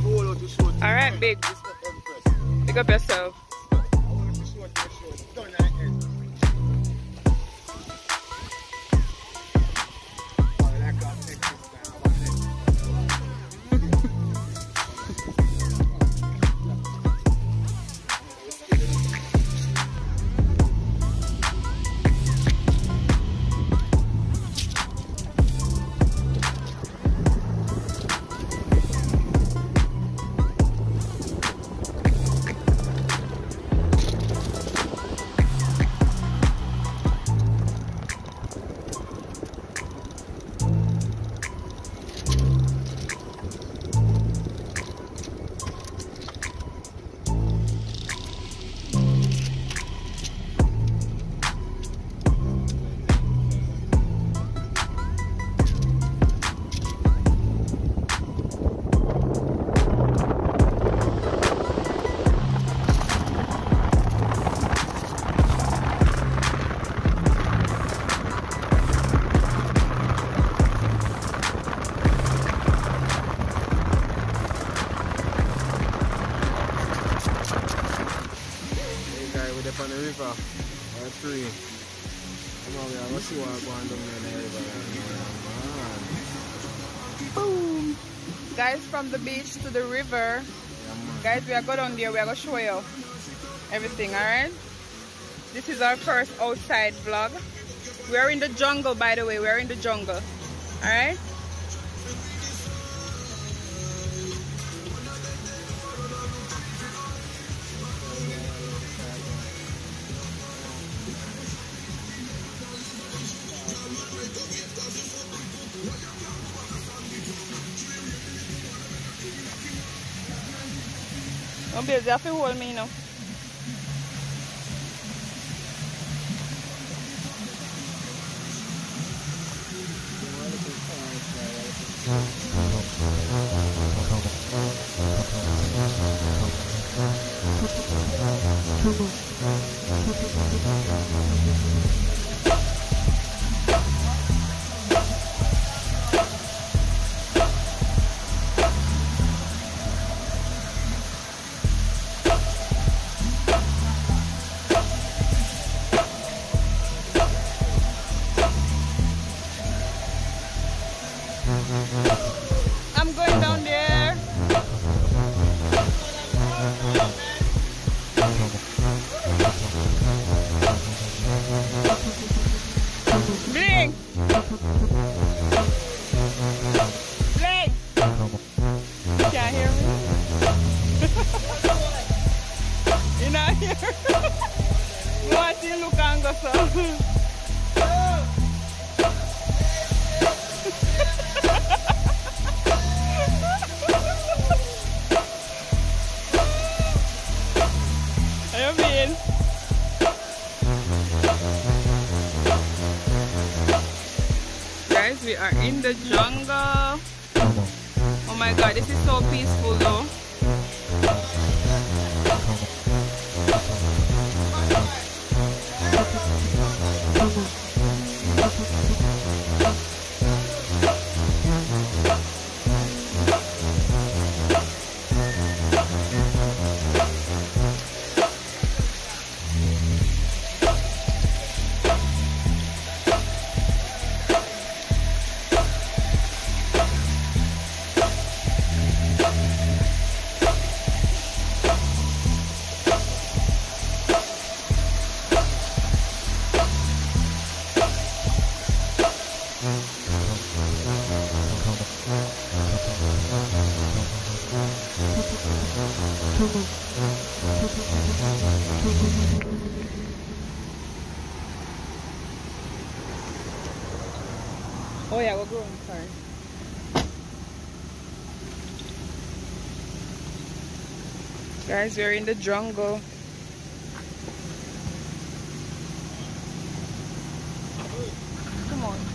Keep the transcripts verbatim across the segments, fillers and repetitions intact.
Alright, big. Pick up yourself. On the river, or three. Come on, we're going to see what's going down in the river. Boom! Guys, from the beach to the river. Yeah, guys, we are going down there. We are going to show you everything, alright? This is our first outside vlog. We are in the jungle, by the way. We are in the jungle. Alright? Don't be, you have to hold me now. I'm going down there. Bling! Bling! Can't hear me? You're not here? You want to look and go so? Guys, we are in the jungle. Oh my god, this is so peaceful though. Oh yeah, we're going, sorry. Guys, we're in the jungle. Come on.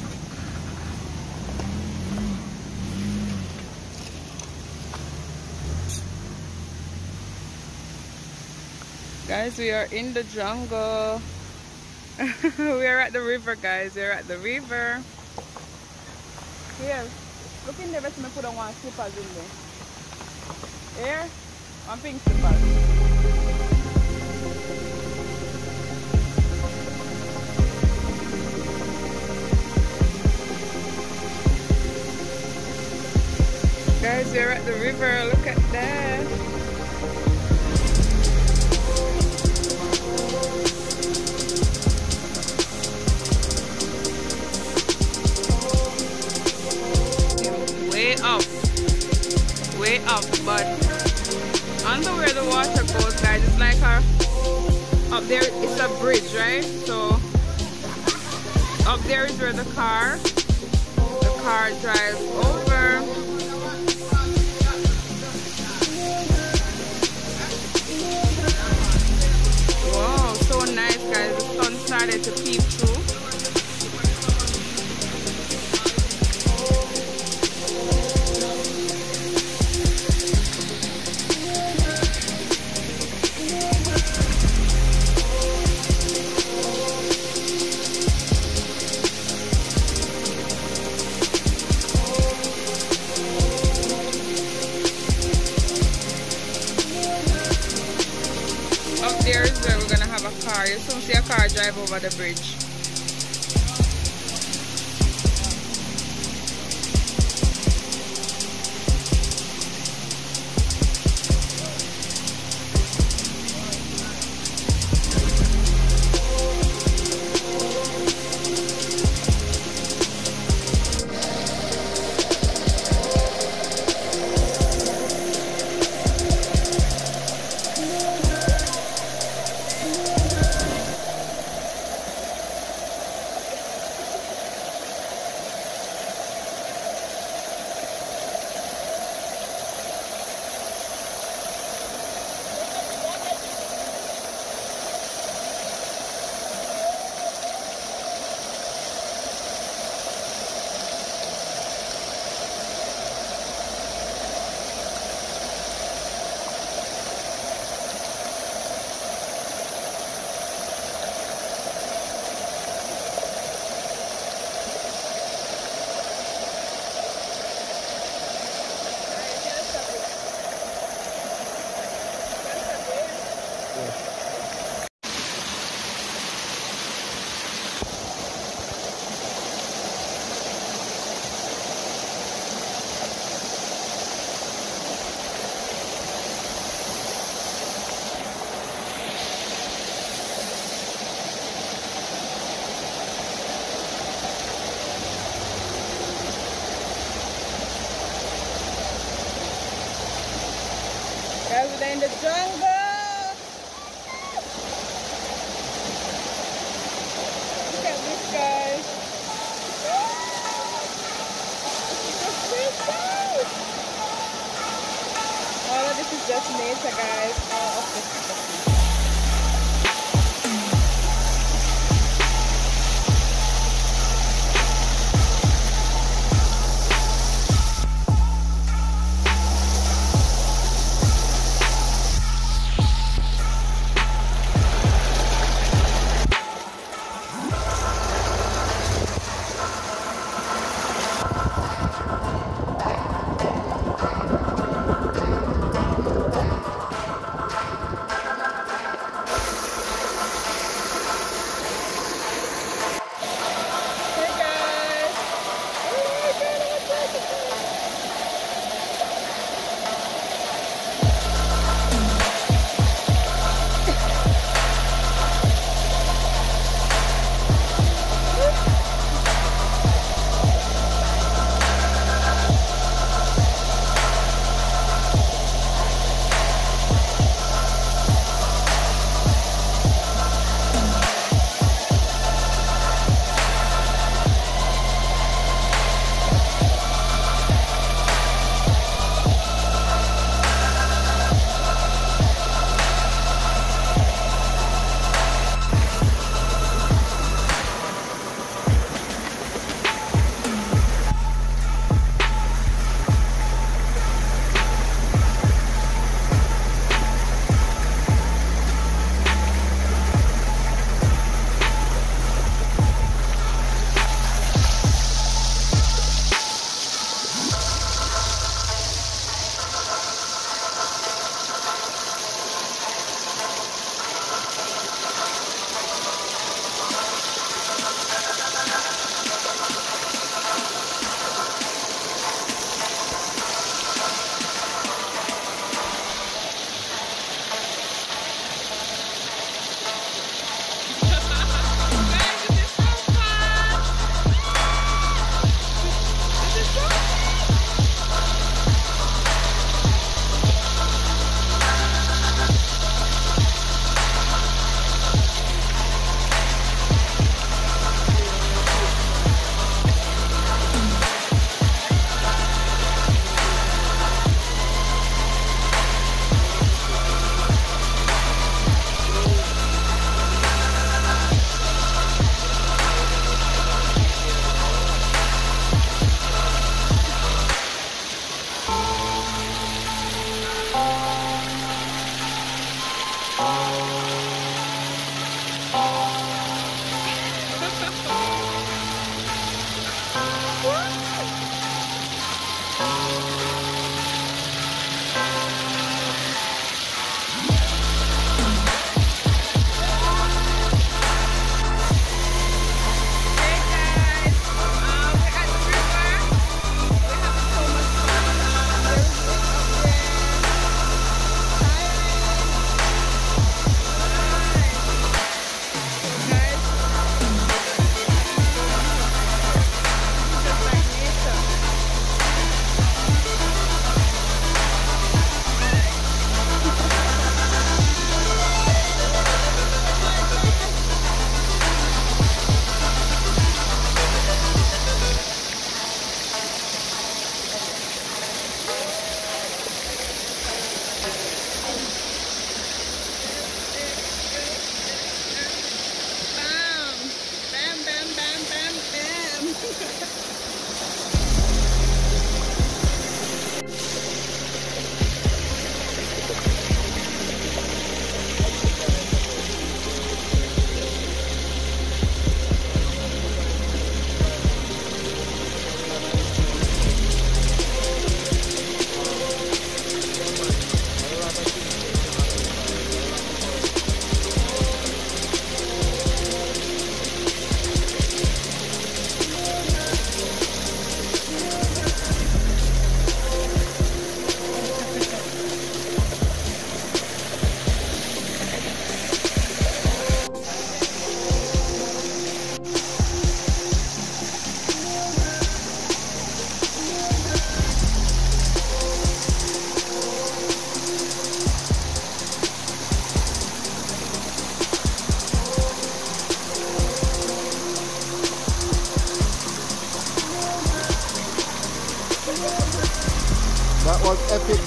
Guys, we are in the jungle. We are at the river, guys. We are at the river. Here, look in there, let me put on one slippers in there. Here, one pink slipper. Guys, we're at the river. Look at that. Way up. Way up, but under where the water goes, guys, it's like a up there. It's a bridge, right? So up there is where the car, the car drives over. Wow, so nice, guys. The sun started to peep through. There is where we're gonna have a car. You soon see a car drive over the bridge. Guys, we're in the jungle. Look at this, guys. All of this is just nature, guys. All of this is just nature.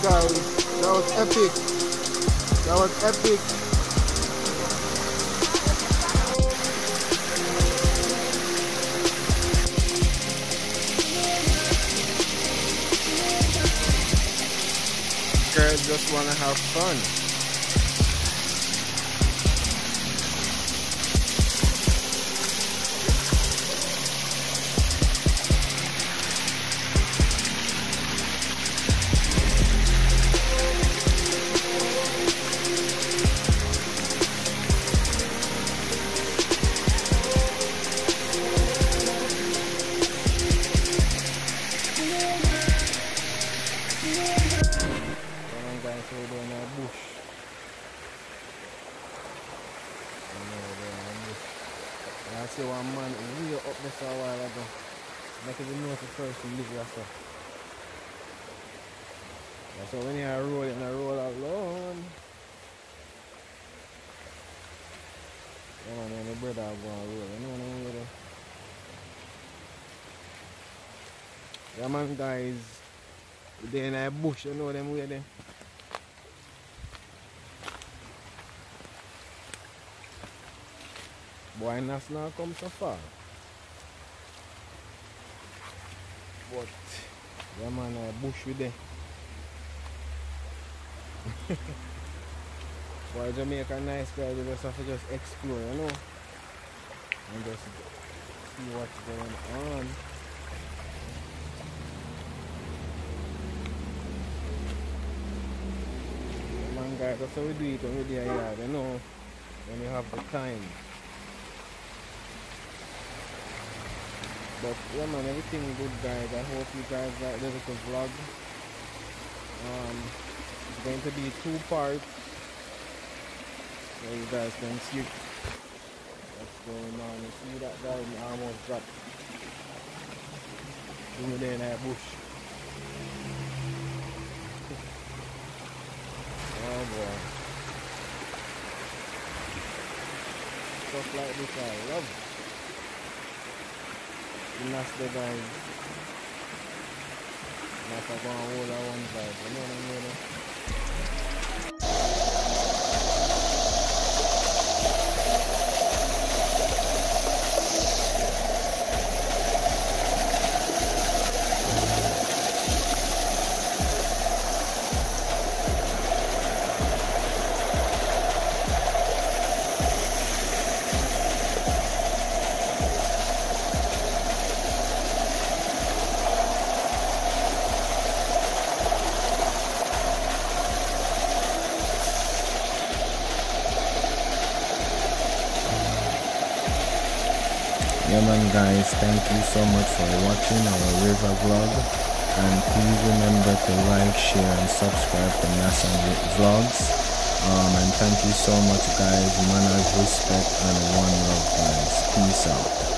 guys. That was epic. That was epic. Girls just wanna have fun. I see one man way up there for a while ago. Make it know the first to live yourself. So when you roll it and roll alone. Yeah man, when the brother are going to roll, you know what I mean? Yeah man guys, they're in a bush, you know them way there. Boy, that's not come so far. But, yeah man, a bush with them. Boy, Jamaica nice guys, you just have to just explore, you know? And just see what's going on. Yeah man guys, that's how we do it when we're there, you know? When you have the time. But yeah man, everything good guys. I hope you guys like the little vlog. Um, it's going to be two parts, so you guys can see what's going on. You see that guy almost dropped through there in that bush. Oh boy. Stuff like this I love. And that's the guys. That's a going hold that one side. You know what I mean? Yeah man guys, thank you so much for watching our river vlog, and please remember to like, share and subscribe to Nasan Vlogs. Um, and thank you so much guys, manners, respect and one love guys. Peace out.